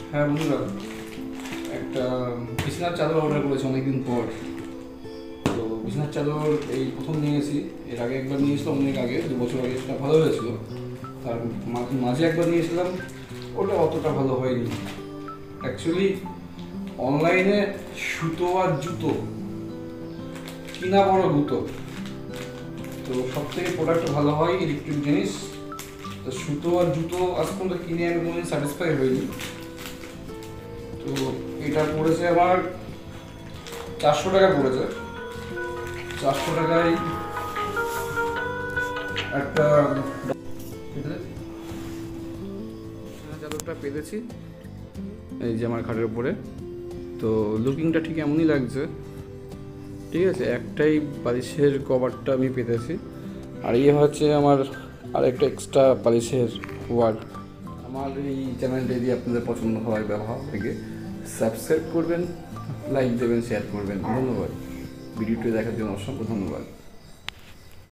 হ্যাঁ বন্ধুরা, একটা বিছানার চাদর অর্ডার করেছি অনেকদিন পর। তো বিছানার চাদর এই প্রথম নিয়েছি। এর আগে একবার নিয়েছিলাম, অনেক আগে, 2 বছর আগে, সেটা ভালো হয়েছিল। তার মাঝে একবার নিয়েছিলাম, ওটা অতটা ভালো হয়নি। অ্যাকচুয়ালি অনলাইনে সুতো আর জুতো কিনা বড় গুতো। তো সব থেকে প্রোডাক্ট ভালো হয় ইলেকট্রিক জিনিস। তো সুতো আর জুতো আজ পর্যন্ত কিনে আমি কোনোদিন স্যাটিসফাই হইনি। তো এটা পড়েছে আমার 400 টাকা পড়েছে। 400 টাকায় একটা চাদরটা পেতেছি এই যে আমার খাটের উপরে। তো লুকিংটা ঠিক এমনই লাগছে, ঠিক আছে। একটাই বালিশের কভারটা আমি পেতেছি, আর ইয়ে হচ্ছে আমার আরেকটা এক্সট্রা বালিশের ওয়ার্ড। আমার এই চ্যানেলটা যদি আপনাদের পছন্দ হয় ব্যবহার থেকে, সাবস্ক্রাইব করবেন, লাইক দেবেন, শেয়ার করবেন। ধন্যবাদ। ভিডিওটি দেখার জন্য অসংখ্য ধন্যবাদ।